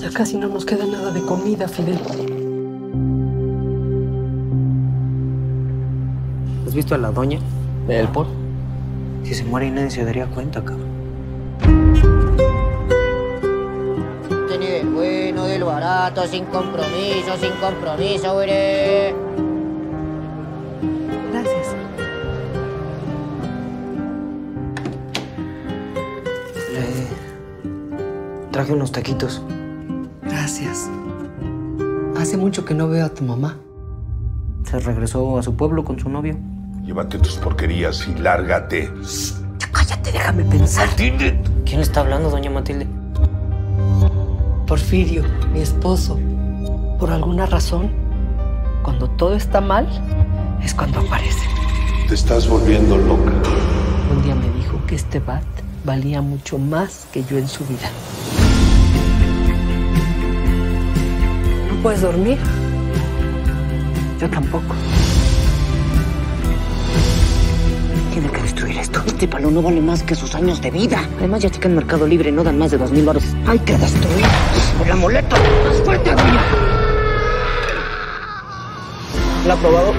Ya casi no nos queda nada de comida, Fidel. ¿Has visto a la doña? ¿El por? Si se muere y nadie se daría cuenta, cabrón. Ni del bueno, del barato, sin compromiso, güey. Gracias. Le traje unos taquitos. Gracias. Hace mucho que no veo a tu mamá. Se regresó a su pueblo con su novio. Llévate tus porquerías y lárgate. Ya cállate, déjame pensar. Matilde. ¿Quién le está hablando, doña Matilde? Porfirio, mi esposo. Por alguna razón, cuando todo está mal, es cuando aparece. Te estás volviendo loca. Un día me dijo que este bat valía mucho más que yo en su vida. ¿No puedes dormir? Yo tampoco. Tiene que destruir esto. Este palo no vale más que sus años de vida. Además, ya sé que en Mercado Libre no dan más de 2,000 baros. Hay que destruir el amuleto. ¡Más fuerte, doña! ¿La ha probado?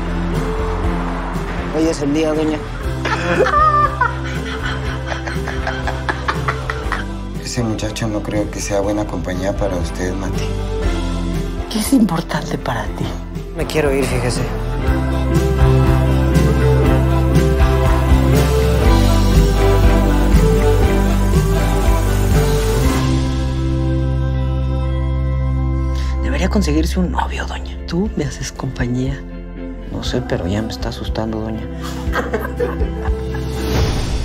Hoy es el día, doña. Ese muchacho no creo que sea buena compañía para usted, Mati. ¿Qué es importante para ti? Me quiero ir, fíjese. Debería conseguirse un novio, doña. Tú me haces compañía. No sé, pero ya me está asustando, doña.